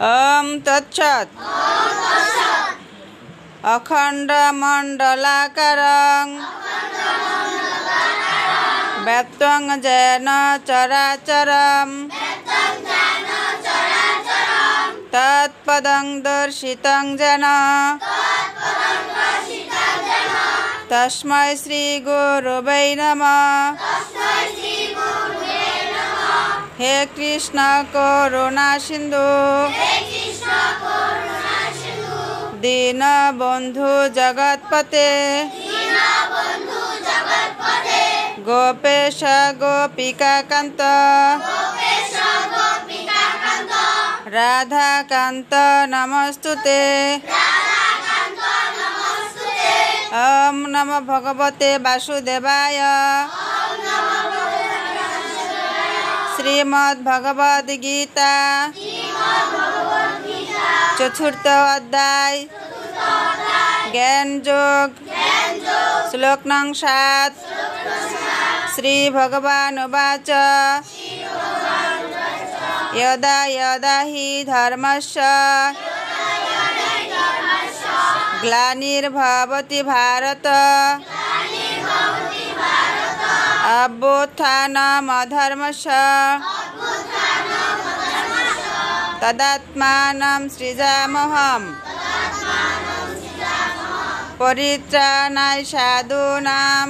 ओम तत्सत् अखण्डमण्डलाकारं व्याप्तं येन चराचरं तत्पदं दर्शितं येन तस्मै श्री गुरुवे नमः। हे कृष्ण करुणा सिंधु दीनबंधु जगत्पते गोपेश गोपिकाकांत राधाकांत नमस्तुते। ओम नमो भगवते वासुदेवाय। श्रीमद् भगवद गीता चतुर्थ अध्याय ज्ञान योग श्लोक नং 7। श्री भगवान उवाच यदा यदा हि धर्मस्य ग्लानिर्भवति भारत अभ्युत्थानमधर्मस्य तदात्मानं सृजाम्यहम् परित्राणाय साधूनां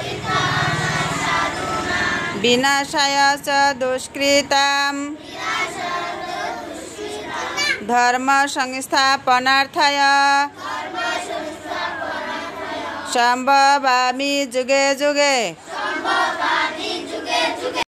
विनाशाय च दुष्कृतां धर्म संस्थापनार्थाय संभवामि जुगे जुगे।